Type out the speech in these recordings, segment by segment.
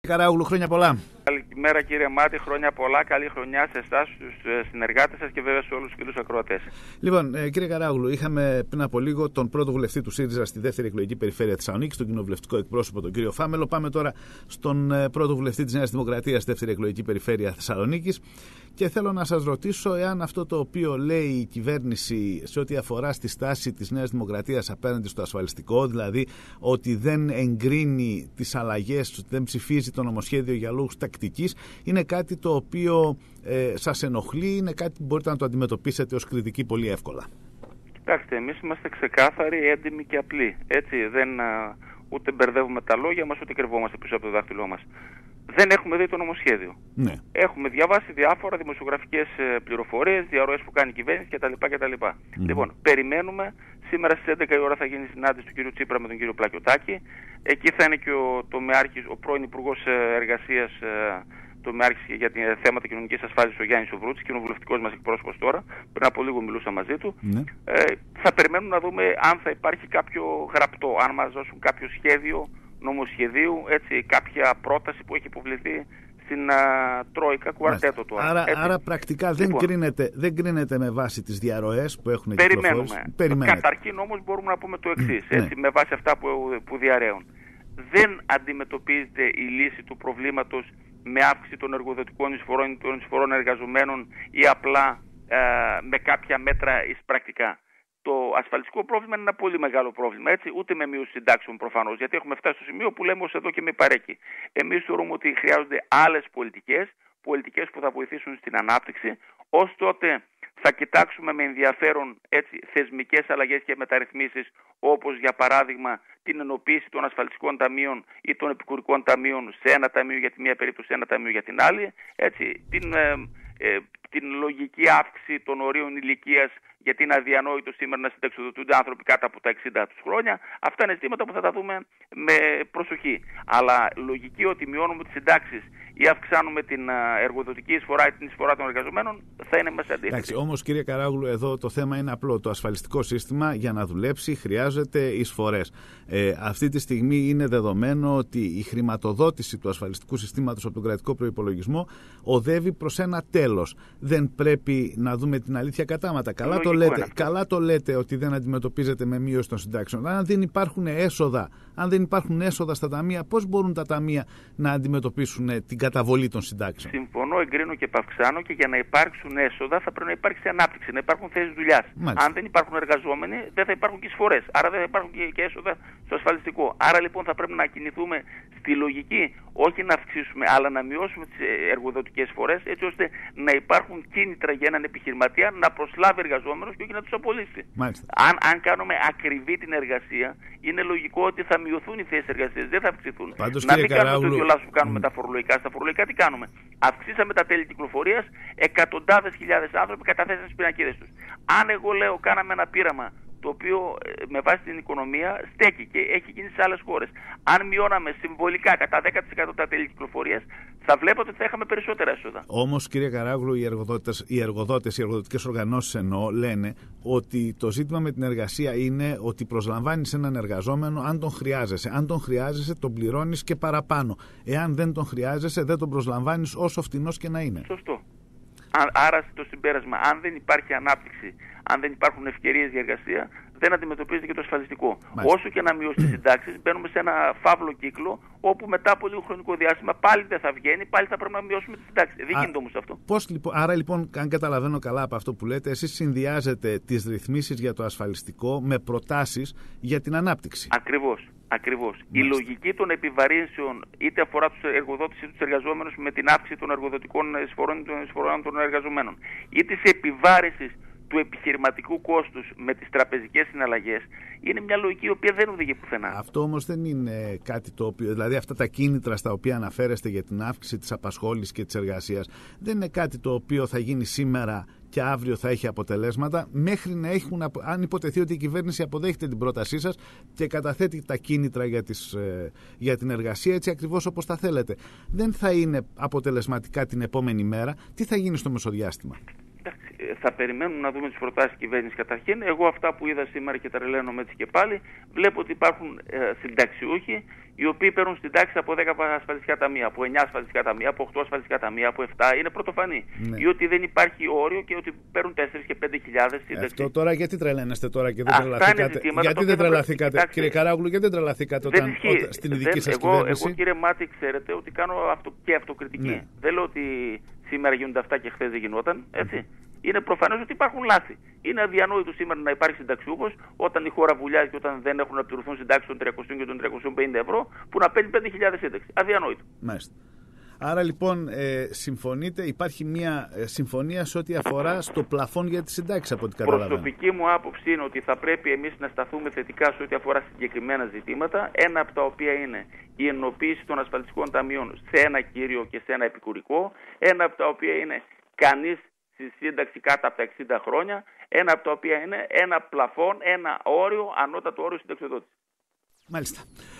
Καράγουλου, χρόνια πολλά. Καλημέρα κύριε Μάτη, χρόνια πολλά, καλή χρονιά σε εσάς, στους συνεργάτες σας και βέβαια σε όλους τους φίλους ακροατές. Λοιπόν, κύριε Καράγουλου, είχαμε πριν από λίγο τον πρώτο βουλευτή του ΣΥΡΙΖΑ στη δεύτερη εκλογική περιφέρεια Θεσσαλονίκης, τον κοινοβουλευτικό εκπρόσωπο, τον κύριο Φάμελο. Πάμε τώρα στον πρώτο βουλευτή της Νέας Δημοκρατίας στη δεύτερη εκλογική περιφέρεια Θεσσαλονίκης. Και θέλω να σας ρωτήσω εάν αυτό το οποίο λέει η κυβέρνηση σε ό,τι αφορά στη στάση της Νέας Δημοκρατίας απέναντι στο ασφαλιστικό, δηλαδή ότι δεν εγκρίνει τις αλλαγές, ότι δεν ψηφίζει το νομοσχέδιο για λόγους τακτικής, είναι κάτι το οποίο σας ενοχλεί, είναι κάτι που μπορείτε να το αντιμετωπίσετε ως κριτική πολύ εύκολα? Κοιτάξτε, εμείς είμαστε ξεκάθαροι, έντιμοι και απλοί. Έτσι, ούτε μπερδεύουμε τα λόγια μας, ούτε κρυβόμαστε πίσω από το δάχτυλό μας. Δεν έχουμε δει το νομοσχέδιο. Ναι. Έχουμε διαβάσει διάφορα δημοσιογραφικές πληροφορίες, διαρροές που κάνει η κυβέρνηση κτλ. Λοιπόν, περιμένουμε. Σήμερα στις 11 η ώρα θα γίνει η συνάντηση του κ. Τσίπρα με τον κ. Πλακιωτάκη. Εκεί θα είναι και ο πρώην Υπουργός Εργασίας, τομεάρχης για θέματα κοινωνικής ασφάλισης, ο Γιάννης Σοβρούτης, κοινοβουλευτικός μας εκπρόσωπος τώρα. Πριν από λίγο μιλούσα μαζί του. Ναι. Θα περιμένουμε να δούμε αν θα υπάρχει κάποιο γραπτό, αν μας δώσουν κάποιο σχέδιο νομοσχεδίου, έτσι, κάποια πρόταση που έχει υποβληθεί στην Τρόικα Κουαρτέτο του. Άρα πρακτικά δεν κρίνεται με βάση τις διαρροές που έχουν κυκλοφορήσει. Περιμένουμε. Καταρχήν όμως μπορούμε να πούμε το εξής, με βάση αυτά που διαρρέουν. Δεν αντιμετωπίζεται η λύση του προβλήματος με αύξηση των εργοδοτικών εισφορών, των εισφορών εργαζομένων ή απλά με κάποια μέτρα εισπρακτικά. Το ασφαλιστικό πρόβλημα είναι ένα πολύ μεγάλο πρόβλημα, έτσι, ούτε με μείωση συντάξεων προφανώς, γιατί έχουμε φτάσει στο σημείο που λέμε ως εδώ και με παρέκει. Εμείς θεωρούμε ότι χρειάζονται άλλες πολιτικές που θα βοηθήσουν στην ανάπτυξη. Ως τότε θα κοιτάξουμε με ενδιαφέρον, έτσι, θεσμικές αλλαγές και μεταρρυθμίσεις, όπως για παράδειγμα την ενοποίηση των ασφαλιστικών ταμείων ή των επικουρικών ταμείων σε ένα ταμείο για τη μία περίπτωση, σε ένα ταμείο για την άλλη, έτσι, την λογική αύξηση των ορίων ηλικίας, γιατί είναι αδιανόητο σήμερα να συνταξιοδοτούνται άνθρωποι κάτω από τα 60 τους χρόνια. Αυτά είναι ζητήματα που θα τα δούμε με προσοχή. Αλλά λογική ότι μειώνουμε τις συντάξεις ή αυξάνουμε την εργοδοτική εισφορά ή την εισφορά των εργαζομένων θα είναι μέσα αντίθετη. Εντάξει, όμως κύριε Καράγουλου, εδώ το θέμα είναι απλό. Το ασφαλιστικό σύστημα για να δουλέψει χρειάζεται εισφορές. Αυτή τη στιγμή είναι δεδομένο ότι η χρηματοδότηση του ασφαλιστικού συστήματος από τον κρατικό προϋπολογισμό οδεύει προς ένα τέλος. Δεν πρέπει να δούμε την αλήθεια κατάματα. Καλά το λέτε ότι δεν αντιμετωπίζεται με μείωση των συντάξεων. Αν δεν υπάρχουν έσοδα στα ταμεία, πώς μπορούν τα ταμεία να αντιμετωπίσουν την καταβολή των συντάξεων? Συμφωνώ, εγκρίνω και παυξάνω, και για να υπάρξουν έσοδα θα πρέπει να υπάρξει ανάπτυξη, να υπάρχουν θέσεις δουλειάς. Αν δεν υπάρχουν εργαζόμενοι, δεν θα υπάρχουν και εισφορές. Άρα δεν θα υπάρχουν και έσοδα στο ασφαλιστικό. Άρα λοιπόν θα πρέπει να κινηθούμε στη λογική, όχι να αυξήσουμε, αλλά να μειώσουμε τις εργοδοτικές εισφορές, έτσι ώστε να υπάρχουν κίνητρα για έναν επιχειρηματία να προσλάβει εργαζόμενους και όχι να τους απολύσει. Αν κάνουμε ακριβή την εργασία, είναι λογικό ότι θα μειωθούν οι θέσεις εργασίας, δεν θα αυξηθούν. Πάντως, να μην κάνουμε το ίδιο λάθος που κάνουμε τα φορολογικά. Στα φορολογικά τι κάνουμε? Αυξήσαμε τα τέλη κυκλοφορίας, εκατοντάδες χιλιάδες άνθρωποι καταθέσαν στις πινακίδες τους. Αν εγώ λέω κάναμε ένα πείραμα το οποίο με βάση την οικονομία στέκει και έχει γίνει σε άλλες χώρες, αν μειώναμε συμβολικά κατά 10% τα τέλη κυκλοφορίας, θα βλέπατε ότι θα είχαμε περισσότερα έσοδα. Όμως, κύριε Καράγουλου, οι εργοδοτικές οργανώσεις λένε ότι το ζήτημα με την εργασία είναι ότι προσλαμβάνεις έναν εργαζόμενο αν τον χρειάζεσαι. Αν τον χρειάζεσαι, τον πληρώνεις και παραπάνω. Εάν δεν τον χρειάζεσαι, δεν τον προσλαμβάνεις όσο φτηνός και να είναι. Σωστό. Άρα, στο συμπέρασμα, αν δεν υπάρχει ανάπτυξη, αν δεν υπάρχουν ευκαιρίες για εργασία, δεν αντιμετωπίζεται και το ασφαλιστικό. Μάλιστα. Όσο και να μειώσει τις συντάξεις, μπαίνουμε σε ένα φαύλο κύκλο, όπου μετά από λίγο χρονικό διάστημα πάλι δεν θα βγαίνει, πάλι θα πρέπει να μειώσουμε τις συντάξεις. Δεν γίνεται όμως αυτό. Άρα λοιπόν, αν καταλαβαίνω καλά από αυτό που λέτε, εσείς συνδυάζετε τις ρυθμίσεις για το ασφαλιστικό με προτάσεις για την ανάπτυξη. Ακριβώς. Η λογική των επιβαρύνσεων, είτε αφορά τους εργοδότες ή τους εργαζόμενους με την αύξηση των εργοδοτικών εισφορών των εργαζομένων, ή της επιβάρυνσης του επιχειρηματικού κόστους με τις τραπεζικές συναλλαγές, είναι μια λογική η οποία δεν οδηγεί πουθενά. Αυτό όμως δεν είναι κάτι το οποίο, δηλαδή αυτά τα κίνητρα στα οποία αναφέρεστε για την αύξηση της απασχόλησης και της εργασίας, δεν είναι κάτι το οποίο θα γίνει σήμερα και αύριο θα έχει αποτελέσματα, μέχρι να έχουν, αν υποτεθεί ότι η κυβέρνηση αποδέχεται την πρότασή σας και καταθέτει τα κίνητρα για την εργασία έτσι ακριβώς όπως τα θέλετε. Δεν θα είναι αποτελεσματικά την επόμενη μέρα. Τι θα γίνει στο μεσοδιάστημα? θα περιμένουμε να δούμε τις προτάσεις της κυβέρνησης καταρχήν. Εγώ αυτά που είδα σήμερα και τρελαίνομαι έτσι και πάλι, βλέπω ότι υπάρχουν συνταξιούχοι οι οποίοι παίρνουν συντάξεις από 10 ασφαλιστικά ταμεία, από 9 ασφαλιστικά ταμεία, από 8 ασφαλιστικά ταμεία, από 7. Είναι πρωτοφανή. Ναι. Ή ότι δεν υπάρχει όριο και ότι παίρνουν 4 και 5 χιλιάδες σύνταξη. Αυτό τώρα γιατί τρελαίνεστε τώρα και δεν τρελαθήκατε? Γιατί δεν τρελαθήκατε, κύριε Καράγλου, γιατί δεν τρελαθήκατε στην ειδική σας κυβέρνηση? Εγώ, κύριε Μάτη, ξέρετε ότι κάνω και αυτοκριτική. Ναι. Δεν λέω ότι σήμερα γίνονται αυτά και χθες δεν γινόταν. Έτσι. Είναι προφανές ότι υπάρχουν λάθη. Είναι αδιανόητο σήμερα να υπάρχει συνταξιούχος όταν η χώρα βουλιάζει και όταν δεν έχουν να πληρωθούν συντάξεις των 300 και των 350 ευρώ που να παίρνει 5.000 σύνταξη. Αδιανόητο. Μάλιστα. Άρα λοιπόν συμφωνείτε, υπάρχει μια συμφωνία σε ό,τι αφορά στο πλαφόν για τις συντάξεις από ό,τι καταλαβαίνω. Προσωπική μου άποψη είναι ότι θα πρέπει εμείς να σταθούμε θετικά σε ό,τι αφορά συγκεκριμένα ζητήματα. Ένα από τα οποία είναι η ενοποίηση των ασφαλιστικών ταμείων σε ένα κύριο και σε ένα επικουρικό. Ένα από τα οποία είναι κανείς στη σύνταξη κάτω από τα 60 χρόνια. Ένα από τα οποία είναι ένα πλαφόν, ένα όριο, ανώτατο όριο συνταξιοδότηση. Μάλιστα.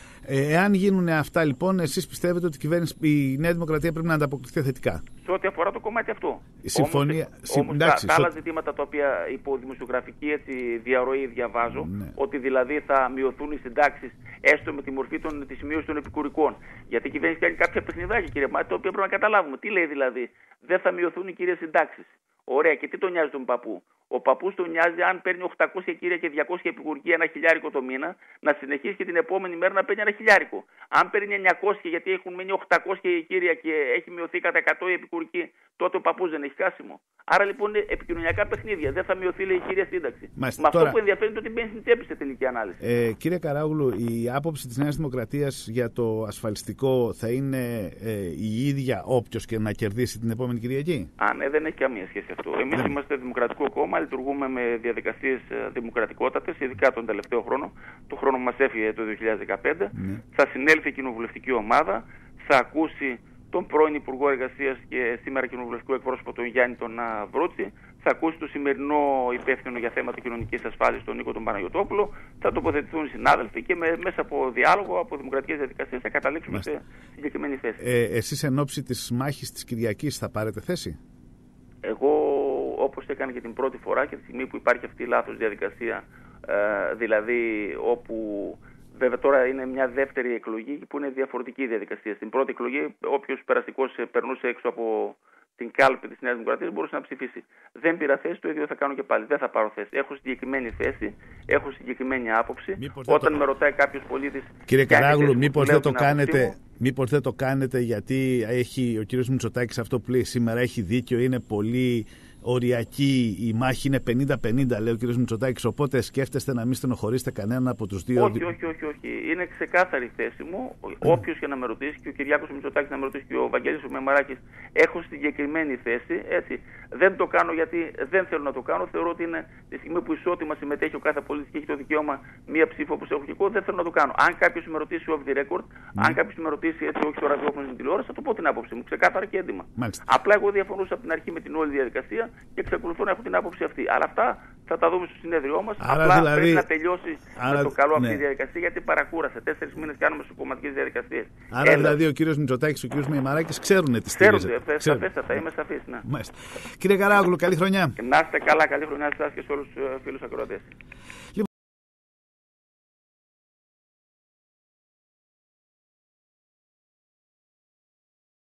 Εάν γίνουν αυτά λοιπόν, εσείς πιστεύετε ότι η Νέα Δημοκρατία πρέπει να ανταποκριθεί θετικά? Σε ό,τι αφορά το κομμάτι αυτό. Η συμφωνία. Όμως τα άλλα ζητήματα τα οποία υπό δημοσιογραφική διαρροή διαβάζω, ναι, ότι δηλαδή θα μειωθούν οι συντάξεις έστω με τη μορφή της μείωσης των επικουρικών. Γιατί η κυβέρνηση κάνει κάποια παιχνιδάκια, κύριε Μάτη, το οποίο πρέπει να καταλάβουμε. Τι λέει δηλαδή? Δεν θα μειωθούν οι κύριες συντάξεις. Ωραία, και τι τον νοιάζει τον παππού? Ο παππούς τον νοιάζει αν παίρνει 800 κύρια και 200 επικουρική, $1.000 το μήνα, να συνεχίσει και την επόμενη μέρα να παίρνει $1.000. Αν παίρνει 900 γιατί έχουν μείνει 800 κύρια και έχει μειωθεί κατά 100 η επικουρική, τότε ο παππούς δεν έχει χάσιμο. Άρα λοιπόν είναι επικοινωνιακά παιχνίδια. Δεν θα μειωθεί, λέει, η κύρια σύνταξη. Μάλιστα, αυτό που ενδιαφέρει είναι ότι μπαίνει στην τσέπη σε τελική ανάλυση. Κύριε Καράγουλου, η άποψη της Νέας Δημοκρατίας για το ασφαλιστικό θα είναι η ίδια όποιος και να κερδίσει την επόμενη Κυριακή? Ναι, δεν έχει καμία σχέση αυτό. Εμείς είμαστε δημοκρατικό κόμμα, λειτουργούμε με διαδικασίες δημοκρατικότατες, ειδικά τον τελευταίο χρόνο. Το χρόνο μας έφυγε το 2015. Ναι. Θα συνέλθει η κοινοβουλευτική ομάδα, θα ακούσει τον πρώην Υπουργό Εργασίας και σήμερα κοινοβουλευτικό εκπρόσωπο τον Γιάννη τον Βρούτση, θα ακούσει το σημερινό υπεύθυνο για θέματα κοινωνικής ασφάλειας τον Νίκο τον Παναγιωτόπουλο, θα τοποθετηθούν οι συνάδελφοι και μέσα από διάλογο, από δημοκρατικές διαδικασίες θα καταλήξουμε σε συγκεκριμένη θέση. Εσείς εν ώψη της μάχης της Κυριακής θα πάρετε θέση? Εγώ, όπως έκανα και την πρώτη φορά και τη στιγμή που υπάρχει αυτή η λάθος διαδικασία, δηλαδή όπου βέβαια τώρα είναι μια δεύτερη εκλογή που είναι διαφορετική διαδικασία. Στην πρώτη εκλογή όποιος περαστικός περνούσε έξω από την κάλπη της Νέας Δημοκρατίας μπορούσε να ψηφίσει. Δεν πήρα θέση, το ίδιο θα κάνω και πάλι. Δεν θα πάρω θέση. Έχω συγκεκριμένη θέση, έχω συγκεκριμένη άποψη. Όταν με ρωτάει κάποιος πολίτης... Κύριε Καράγλου, μήπως δεν το κάνετε γιατί έχει ο κύριος Μητσοτάκης αυτό που λέει σήμερα έχει δίκιο, είναι πολύ οριακή, η μάχη είναι 50-50, λέει ο κύριος Μητσοτάκης, οπότε σκέφτεστε να μην στενοχωρήσετε κανέναν από τους δύο? Όχι. Είναι ξεκάθαρη θέση μου. Όποιος και να με ρωτήσει, και ο Κυριάκος Μητσοτάκης να με ρωτήσει και ο Βαγγέλης ο Μεμαράκης, έχω συγκεκριμένη θέση. Έτσι. Δεν το κάνω γιατί δεν θέλω να το κάνω. Θεωρώ ότι είναι τη στιγμή που ισότιμα συμμετέχει ο κάθε πολίτης και έχει το δικαίωμα μία ψήφο όπως έχω και εγώ, δεν θέλω να το κάνω. Αν κάποιος με ρωτήσει off the record, αν κάποιος με ρωτήσει έτσι όχι στο ραδιόφωνο στην τηλεόραση, θα του πω την άποψη μου. Ξεκάθαρα και έντιμα. Απλά εγώ διαφωνούσα από την αρχή με την όλη διαδικασία και εξακολουθώ να έχω την άποψη αυτή. Αλλά αυτά θα τα δούμε στο συνέδριό μας. Απλά δηλαδή, πρέπει να τελειώσει με το καλό αυτή η διαδικασία γιατί παρακούρασε. 4 μήνες κάνουμε κομματικές διαδικασίες. Άρα δηλαδή ο κύριος Μητσοτάκης και ο κύριος Μεμαράκης ξέρουν τι στηρίζετε. Σαφέστατα, είμαι σαφής. Ναι. Κύριε Καράγλου, καλή χρονιά. Να είστε καλά, καλή χρονιά σε εσάς και σε όλους τους φίλους ακροατές.